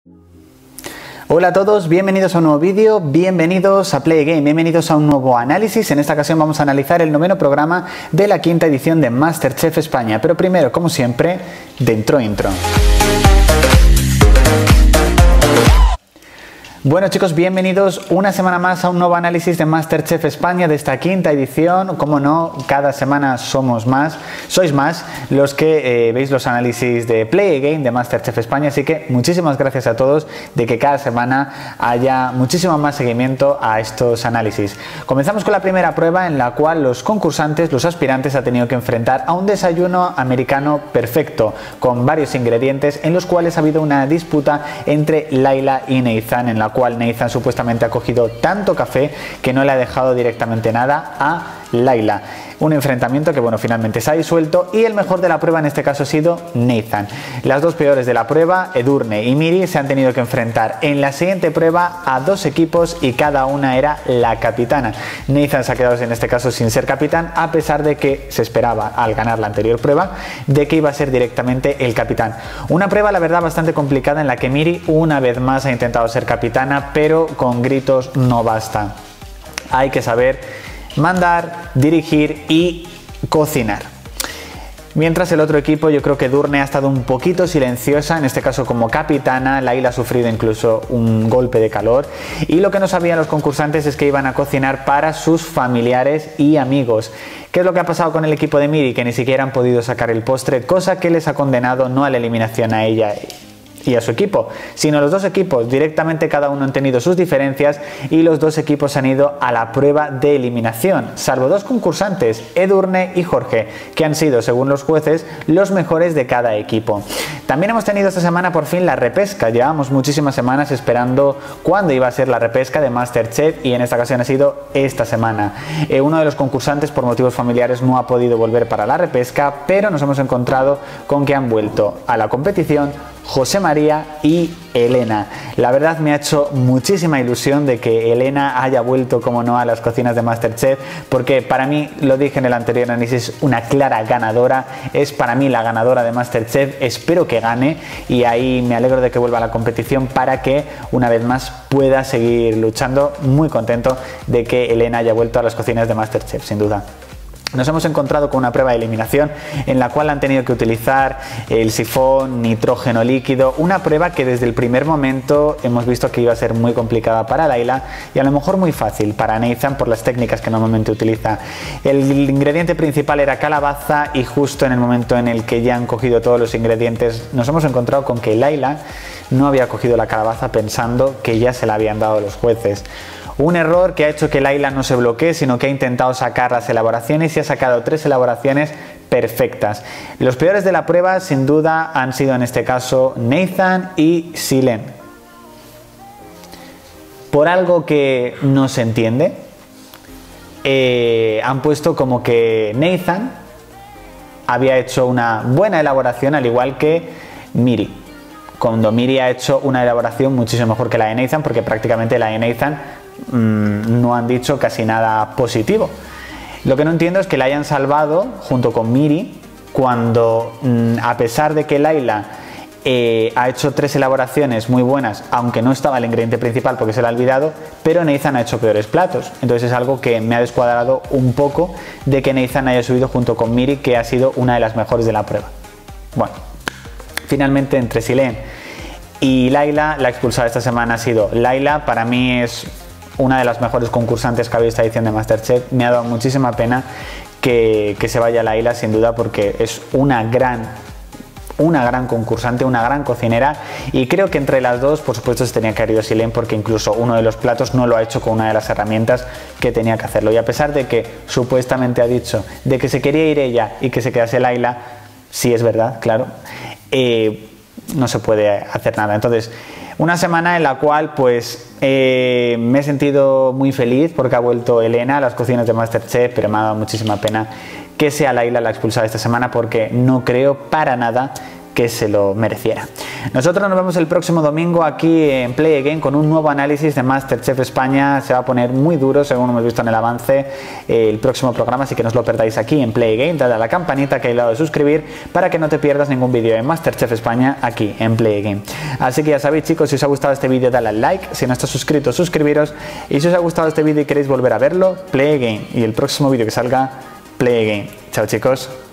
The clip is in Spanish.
Hola a todos, bienvenidos a un nuevo vídeo, bienvenidos a Play Game, bienvenidos a un nuevo análisis. En esta ocasión vamos a analizar el 9º programa de la 5ª edición de MasterChef España. Pero primero, como siempre, dentro intro. Bueno chicos, bienvenidos una semana más a un nuevo análisis de MasterChef España de esta 5ª edición. Como no, cada semana sois más los que veis los análisis de Play Game de MasterChef España, así que muchísimas gracias a todos de que cada semana haya muchísimo más seguimiento a estos análisis. Comenzamos con la primera prueba en la cual los concursantes, los aspirantes, han tenido que enfrentar a un desayuno americano perfecto con varios ingredientes en los cuales ha habido una disputa entre Layla y Neizan, en la cual Neizan supuestamente ha cogido tanto café que no le ha dejado directamente nada a Layla. Un enfrentamiento que bueno, finalmente se ha disuelto y el mejor de la prueba en este caso ha sido Neizan. Las dos peores de la prueba, Edurne y Miri, se han tenido que enfrentar en la siguiente prueba a dos equipos y cada una era la capitana. Neizan se ha quedado en este caso sin ser capitán, a pesar de que se esperaba al ganar la anterior prueba de que iba a ser directamente el capitán. Una prueba la verdad bastante complicada en la que Miri una vez más ha intentado ser capitana, pero con gritos no basta. Hay que saber mandar, dirigir y cocinar. Mientras el otro equipo, yo creo que Edurne ha estado un poquito silenciosa, en este caso como capitana. Layla ha sufrido incluso un golpe de calor y lo que no sabían los concursantes es que iban a cocinar para sus familiares y amigos. ¿Qué es lo que ha pasado con el equipo de Miri? Que ni siquiera han podido sacar el postre, cosa que les ha condenado no a la eliminación a ella y a su equipo, sino los dos equipos directamente. Cada uno han tenido sus diferencias y los dos equipos han ido a la prueba de eliminación, salvo dos concursantes, Edurne y Jorge, que han sido, según los jueces, los mejores de cada equipo. También hemos tenido esta semana por fin la repesca. Llevamos muchísimas semanas esperando cuándo iba a ser la repesca de MasterChef y en esta ocasión ha sido esta semana. Uno de los concursantes por motivos familiares no ha podido volver para la repesca, pero nos hemos encontrado con que han vuelto a la competición José María y Elena. La verdad me ha hecho muchísima ilusión de que Elena haya vuelto, como no, a las cocinas de MasterChef, porque para mí, lo dije en el anterior análisis, una clara ganadora. Es para mí la ganadora de MasterChef. Espero que gane y ahí me alegro de que vuelva a la competición para que una vez más pueda seguir luchando. Muy contento de que Elena haya vuelto a las cocinas de MasterChef, sin duda. Nos hemos encontrado con una prueba de eliminación en la cual han tenido que utilizar el sifón, nitrógeno líquido, una prueba que desde el primer momento hemos visto que iba a ser muy complicada para Layla y a lo mejor muy fácil para Neizan por las técnicas que normalmente utiliza. El ingrediente principal era calabaza y justo en el momento en el que ya han cogido todos los ingredientes nos hemos encontrado con que Layla no había cogido la calabaza pensando que ya se la habían dado los jueces. Un error que ha hecho que Layla no se bloquee, sino que ha intentado sacar las elaboraciones y ha sacado 3 elaboraciones perfectas. Los peores de la prueba sin duda han sido en este caso Neizan y Silen. Por algo que no se entiende, han puesto como que Neizan había hecho una buena elaboración al igual que Miri, cuando Miri ha hecho una elaboración muchísimo mejor que la de Neizan, porque prácticamente la de Neizan no han dicho casi nada positivo. Lo que no entiendo es que la hayan salvado junto con Miri cuando a pesar de que Layla ha hecho 3 elaboraciones muy buenas, aunque no estaba el ingrediente principal porque se lo ha olvidado, pero Neizan ha hecho peores platos. Entonces es algo que me ha descuadrado un poco de que Neizan haya subido junto con Miri, que ha sido una de las mejores de la prueba. Bueno, finalmente entre Silen y Layla, la expulsada esta semana ha sido Layla. Para mí es una de las mejores concursantes que ha habido esta edición de MasterChef. Me ha dado muchísima pena que se vaya Layla, sin duda, porque es una gran concursante, una gran cocinera, y creo que entre las dos, por supuesto, se tenía que haber ido Silen, porque incluso uno de los platos no lo ha hecho con una de las herramientas que tenía que hacerlo. Y a pesar de que supuestamente ha dicho de que se quería ir ella y que se quedase Layla, sí es verdad, claro, no se puede hacer nada. Entonces, una semana en la cual pues me he sentido muy feliz porque ha vuelto Elena a las cocinas de MasterChef, pero me ha dado muchísima pena que sea Layla la expulsada esta semana, porque no creo para nada que se lo mereciera. Nosotros nos vemos el próximo domingo aquí en Play Again con un nuevo análisis de MasterChef España. Se va a poner muy duro según hemos visto en el avance el próximo programa, así que no os lo perdáis aquí en Play Again. Dale a la campanita que hay al lado de suscribir para que no te pierdas ningún vídeo de MasterChef España aquí en Play Again. Así que ya sabéis, chicos, si os ha gustado este vídeo dale al like, si no estás suscrito suscribiros, y si os ha gustado este vídeo y queréis volver a verlo, Play Again, y el próximo vídeo que salga Play Again. Chao, chicos.